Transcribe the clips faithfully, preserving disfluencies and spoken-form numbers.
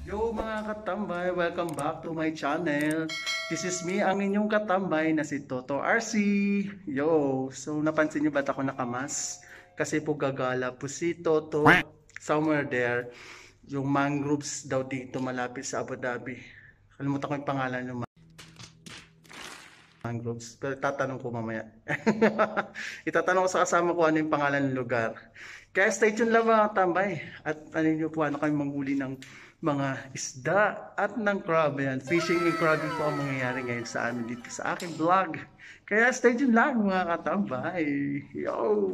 Yo mga katambay, welcome back to my channel. This is me, ang inyong katambay na si Toto R C. Yo, so napansin niyo ba't ako nakamas? Kasi po gagala po si Toto somewhere there. Yung mangroves daw dito malapit sa Abu Dhabi. Kalimutan ko yung pangalan ng mangroves, pero tatanong ko mamaya. Itatanong ko sa kasama ko ano yung pangalan ng lugar. Kaya stay tuned lang mga tambay. At ano nyo po, ano kami manghuli ng mga isda at ng crab. Yan. Fishing and crabbing po ang mangyayari ngayon sa amin dito sa aking vlog. Kaya stay tuned lang mga katambay. Yo!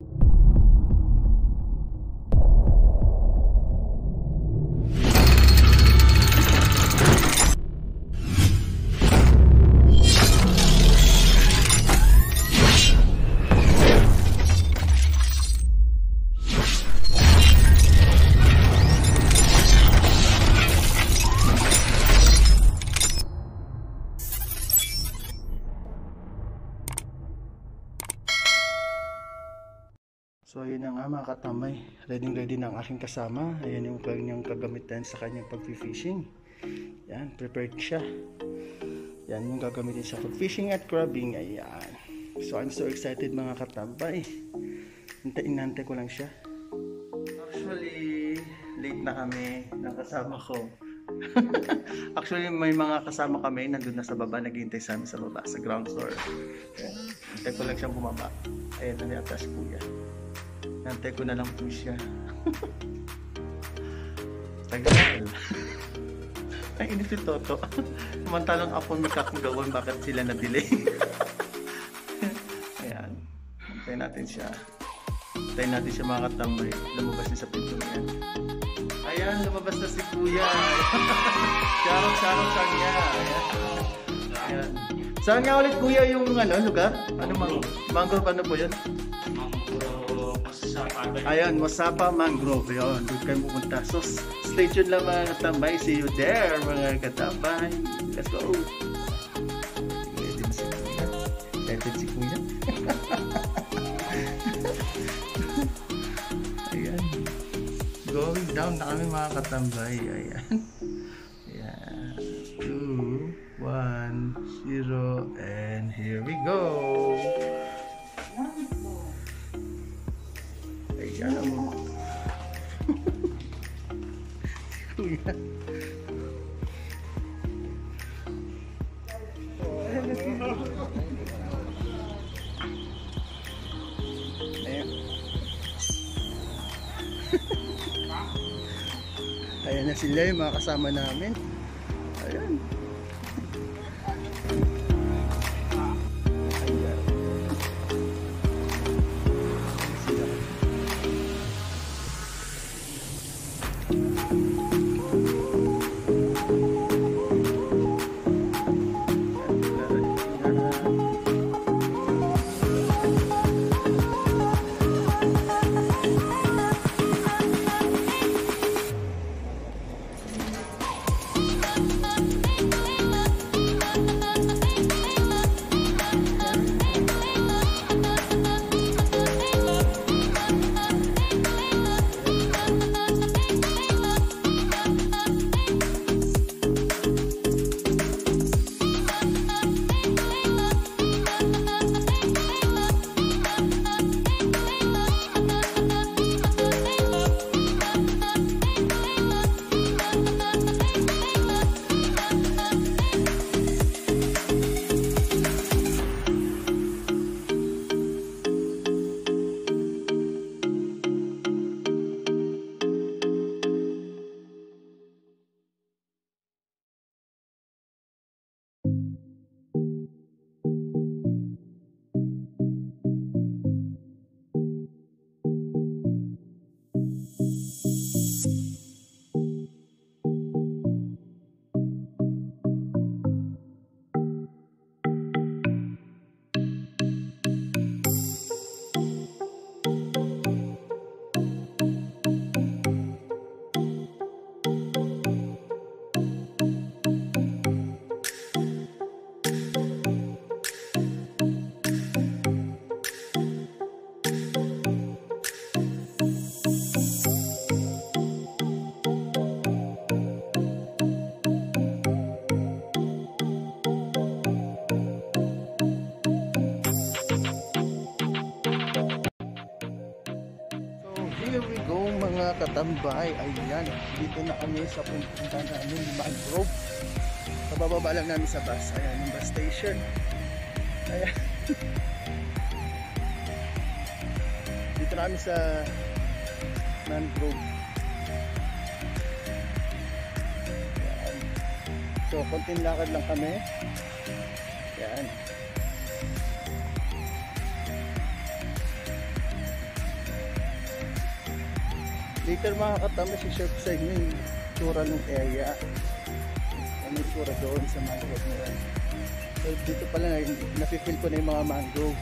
So ayun na nga mga katambay, ready ready na ang aking kasama. Ayan yung kanyang kagamitan sa kanyang pag-fishing. Yan, prepared siya. Yan yung gagamitin sa pag-fishing at crabbing. Ayan. So I'm so excited mga katambay. Hintay-inantay ko lang siya. Actually, late na kami ng kasama ko. Actually may mga kasama kami nandun na sa baba, naghihintay sa amin sa baba, sa ground floor. Ayan. Hintay ko lang siyang bumaba. Ayan na niya atas kuya. Nantay ko na lang po siya. Tagal. Ay, init si Toto. Samantalang ako magkakagawan, bakit sila na-delay? Ayan. Antayin natin siya. Antayin natin siya mga katambay. Lumabas niya sa pinto yan. Ayan, lumabas na si Kuya. Charot-charot sa niya. Ayan. Ayan. Saan nga ulit Kuya yung ano, lugar? Ano mang mangrove ano po yan? Ayan, Wasapa Mangrove. Yun, doon kayo pumunta. So, stay tuned lang mga katambay. See you there mga katambay. Let's go. Excited si Kuya. Excited si Kuya. Ayan. Going down na kami mga katambay. Ayan. Ayan. two, one, zero. And here we go. Ayan mo. Kuya. Ayan. Ayan na sila yung mga kasama namin. Ayan. mga katambay, ayan, dito na kami sa punta namin, Mangrove. Pababa lang namin sa bus, ayan yung bus station. Ayan. Dito na kami sa Mangrove. Ayan. So, konting lakad lang kami. Ayan. Later mga katambay, si-share ko sa inyo yung tura ng area. Ano yung tura doon sa mangrove na yan. So dito pala na, napipil ko na yung mga mangrove.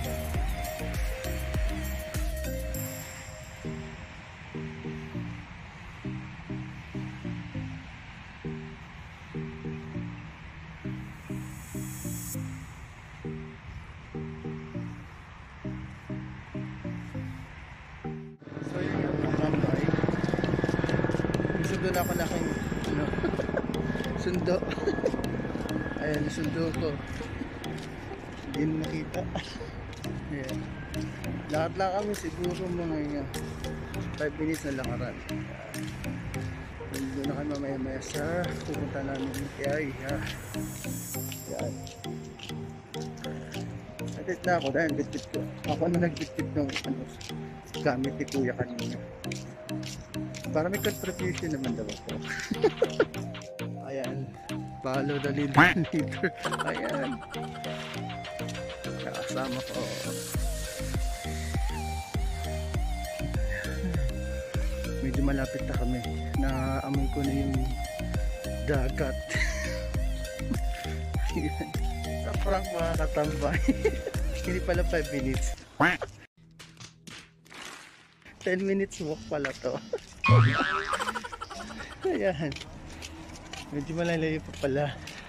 So yun yung katambay. Sundo na ako na aking ano, sundo. Ayan, sundo ko. Hindi mo nakita. Ayan. Lahat lang kami siguro mga five minutes na lakaran. Sundo na kami mamaya maya sa pupunta namin yung area. Ayan. Natit na ako dahil bitbit ko. Ako na nagbitbit ng ano, gamit ni kuya kanina. Para may contribution naman daw ako. Ayan. Follow the leader. Ayan. Nakasama ko. Medyo malapit na kami. Naamoy ko na yung dagat. Ayan. Sa prank mga katambay. Hindi pala five minutes. ten minutes walk pala to. Ayan. Medyo malalayo pa pala.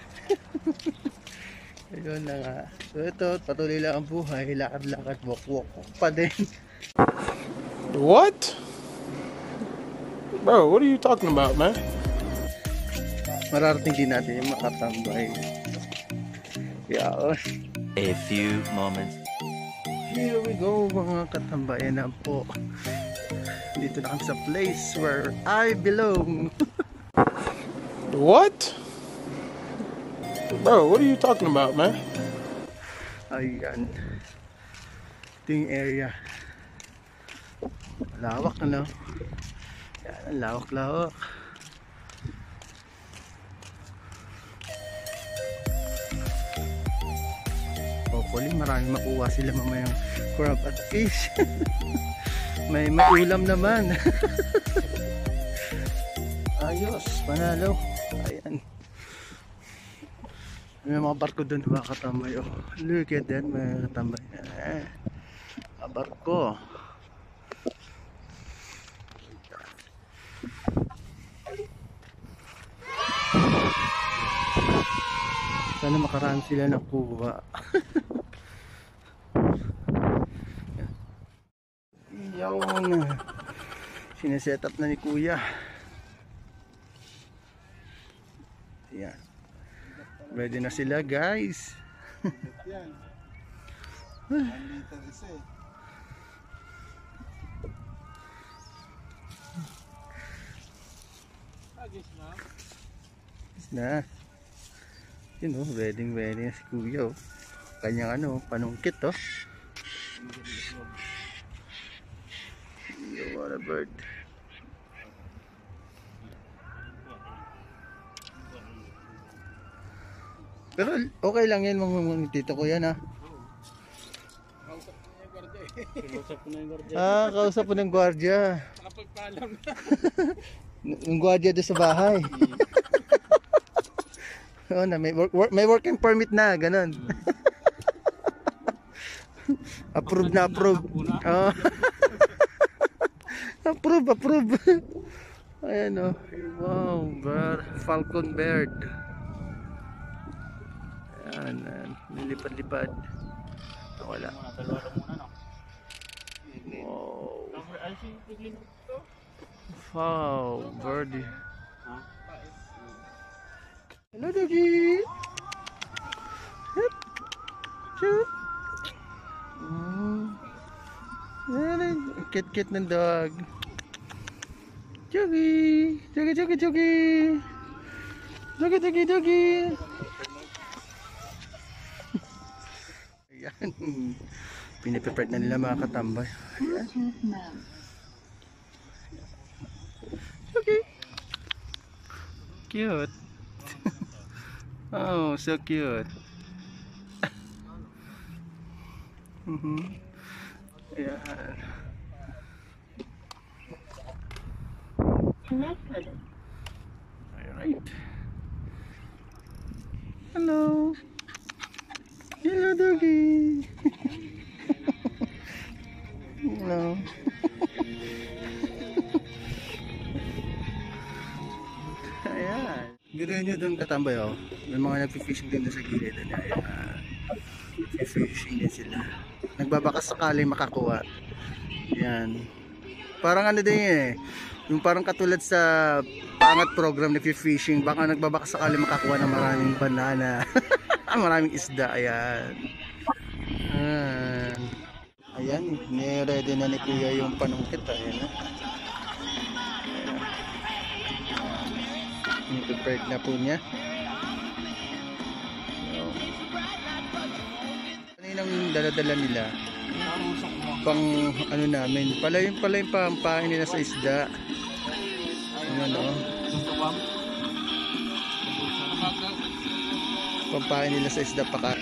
Ayun na nga. So ito, patuloy lang ang buhay. Lakad-lakad, walk-walk pa din. What? Bro, what are you talking about, man? Mararating din natin yung makatambay. Yeah. A few moments. Here we go mga katambayan na po. Dito na kami sa place where I belong. What? Bro, what are you talking about, man? Ayan. Ito yung area. Lawak na, no? Ayan, lawak-lawak. Hopefully marami makuha sila mamayang crab at fish. may, may ulam naman. Ayos, panalo. Ayan. May mga barko doon mga katambay. Oh, look at that mga katambay. Eh, mga barko. Sana makaraan sila ng kuha. Yung sineset up na ni kuya. Yan. Ready na sila guys. Yan. Nandito isa eh. Agis na. Agis na. Yun o, ready ready na si kuya o. Kanyang ano, panungkit o. You want a bird. Pero okay lang yan mga tito ko yan ha. Kausap ko na yung gwardiya. Ah, kausap po ng gwardiya. Nakapagpaalam na. Yung gwardiya doon sa bahay. Oo na, may, work, work, may working permit na, ganun. Approve na approve. Oh. Approve, approve. Ayan o. Wow, bird. Falcon bird. Ayan, ayan. Nilipad-lipad. Wala. Wow. Wow, birdie. Hello, doggy. Hup. Chup. Mm. Ayan, kit-kit ng dog. Jogi, jogi, jogi, jogi, jogi, jogi, jogi. Ayan, piniprepare na nila mga katambay. Ayan. Okay. Cute. Oh, so cute. Mhm. Ayan. Alright. Hello. Hello, doggy. Hello. Ayan. Ganoon nyo doon katambay, oh. May mga nagpi-fishing din doon sa gilid. Ayan. Nagpi-fishing din sila. Nagbabakas sakali makakuha. Ayan. Parang ano din yun eh. Yung parang katulad sa pangat program na fishing, baka nagbabakas sakali makakuha ng maraming banana. Maraming isda. Ayan. Ayan. Ayan. Ni-ready na ni Kuya yung panungkit. Ayan na. Prepared na po niya. Ano yung dala-dala nila? Pang ano namin. Pala yung pala yung pampahin nila sa isda. Ano? Pampahin nila sa isda paka.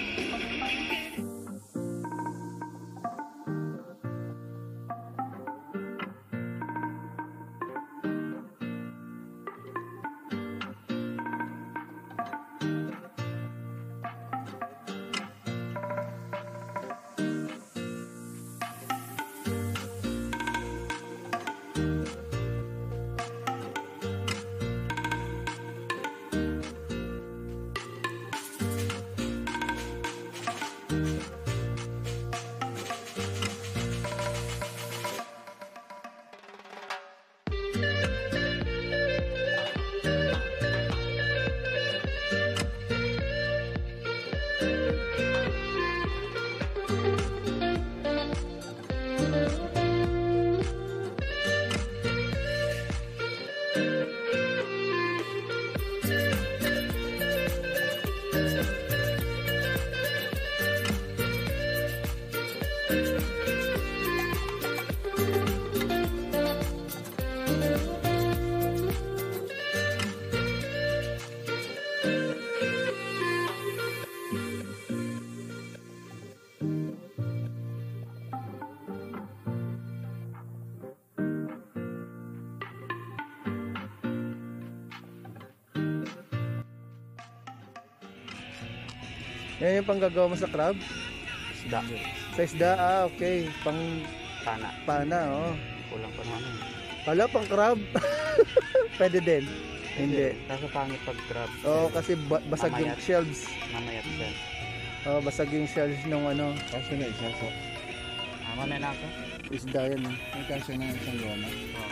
Yan yung panggagawa mo sa crab? Isda. Sa isda, ah, okay. Pang Pana. pana, oh. Kulang pa naman. Kala pang crab. Pwede din. Hindi. Kaso pangit pag crab. Oo, kasi ba- basag yung Mamayat. shells. Mamayat siya. Oo, basag yung shells ng ano. Kasi na isa po. Ah, mamaya na ako. Isda yan. Eh. May kasi na isang loma.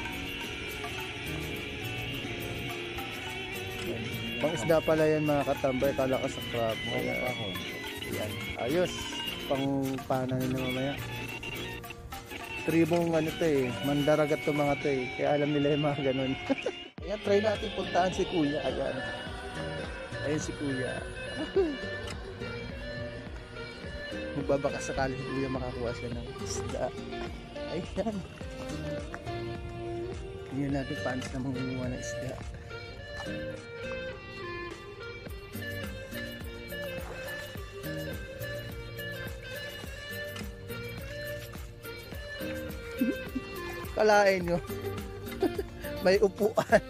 Pang isda pala yan mga katambay. Kala ka sa crab. Wala pa ako. Yan. Ayos. Pang pana nila mamaya. Tribong ano to eh. Mandaragat to mga to eh. Kaya alam nila yung mga ganun. Ayan, try natin puntaan si Kuya. Ayan. Ayan si Kuya. Magbabaka sakali si Kuya makakuha siya ng isda. Ayan. Tingnan natin paano na mangunguha ng isda. Kalain nyo. May upuan.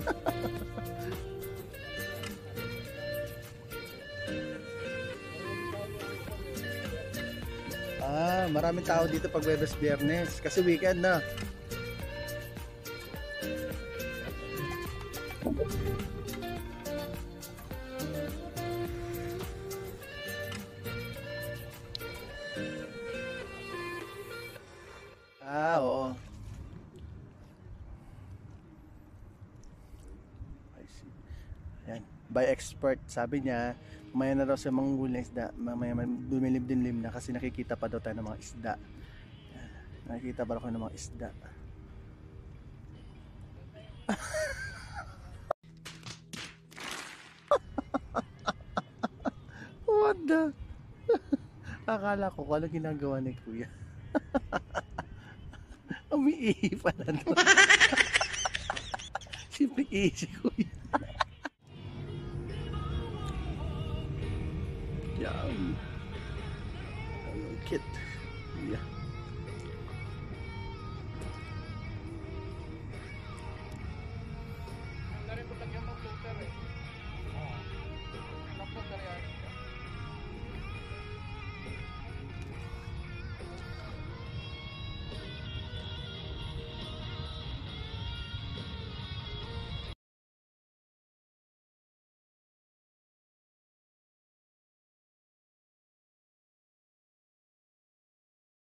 Ah, maraming tao dito pag Webes Biyernes kasi weekend na. Ah, oo. I see. Ayan. By expert, sabi niya, mamaya na daw siya manghuli ng isda. Mamaya dumilim-dilim na kasi nakikita pa daw tayo ng mga isda. Ayan. Nakikita pa ako ng mga isda. What the? Akala ko kung ano ginagawa ni Kuya. Umiihi pa na doon. Simple easy, Kuya. Yan. Ang cute.